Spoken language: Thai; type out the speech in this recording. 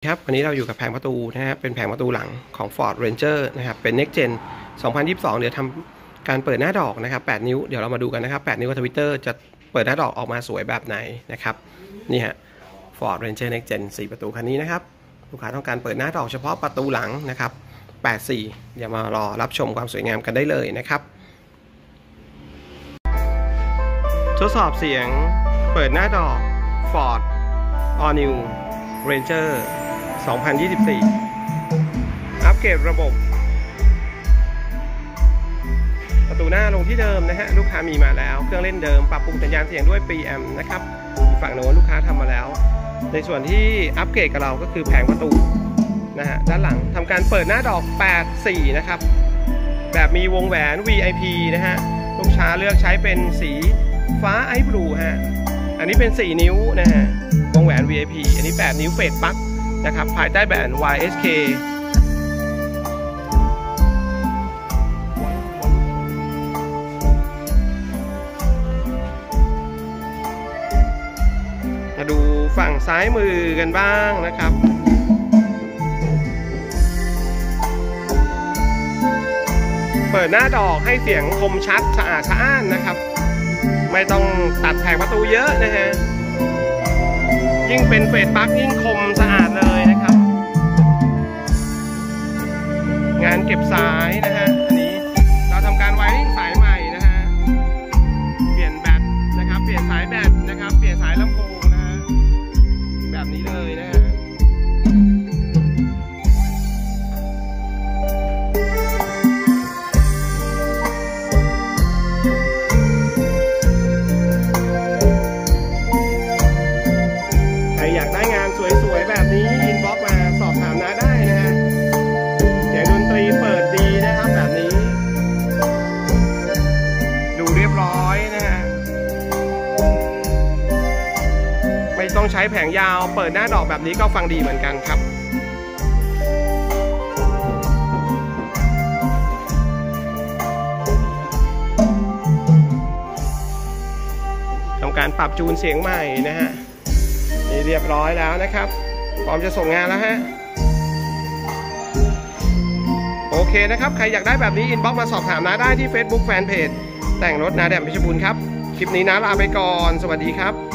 ครับวันนี้เราอยู่กับแผงประตูนะฮะเป็นแผงประตูหลังของ Ford Ranger นะครับเป็น Next Gen 2022เดี๋ยวทำการเปิดหน้าดอกนะครับ8นิ้วเดี๋ยวเรามาดูกันนะครับ8นิ้วกับ Twitter จะเปิดหน้าดอกออกมาสวยแบบไหนนะครับนี่ฮะ Ford Ranger Next Gen 4 ประตูคันนี้นะครับลูกค้าต้องการเปิดหน้าดอกเฉพาะประตูหลังนะครับ84อย่ามารอรับชมความสวยงามกันได้เลยนะครับทดสอบเสียงเปิดหน้าดอก Ford All New Ranger 2024 อัปเกรดระบบประตูหน้าลงที่เดิมนะฮะลูกค้ามีมาแล้วเครื่องเล่นเดิมปรับปรุงสัญญาณเสียงด้วย preamp นะครับฝั่งโน้นลูกค้าทำมาแล้วในส่วนที่อัปเกรดกับเราก็คือแผงประตูนะฮะด้านหลังทำการเปิดหน้าดอก84นะครับแบบมีวงแหวน VIP นะฮะลูกค้าเลือกใช้เป็นสีฟ้าไอซ์บลูฮะอันนี้เป็น4นิ้วนะฮะวงแหวน VIP อันนี้8นิ้วเฟดปลั๊กนะครับภายใต้แบรนด์ YSK มาดูฝั่งซ้ายมือกันบ้างนะครับเปิดหน้าดอกให้เสียงคมชัดสะอาดสะอ้านนะครับไม่ต้องตัดแผงประตูเยอะนะฮะยิ่งเป็นเฟดปลั๊กยิ่งคมสะอาดเลยนะครับงานเก็บสายนะฮะอันนี้เราทำการไวริ่งสายใหม่นะฮะเปลี่ยนแบตนะครับเปลี่ยนสายแบตนะครับเปลี่ยนสายลำโพงนะฮะแบบนี้เลยนะฮะอยากได้งานสวยๆแบบนี้อินบ็อกซ์มาสอบถามน้าได้นะฮะเสียงดนตรีเปิดดีนะครับแบบนี้ดูเรียบร้อยนะฮะไม่ต้องใช้แผงยาวเปิดหน้าดอกแบบนี้ก็ฟังดีเหมือนกันครับทำการปรับจูนเสียงใหม่นะฮะเรียบร้อยแล้วนะครับพร้อมจะส่งงานแล้วฮะโอเคนะครับใครอยากได้แบบนี้อินบ็อกซ์มาสอบถามน้าได้ที่ Facebook Fanpage แต่งรถน้าแดมเพชรบูรณ์ครับคลิปนี้น้าลาไปก่อนสวัสดีครับ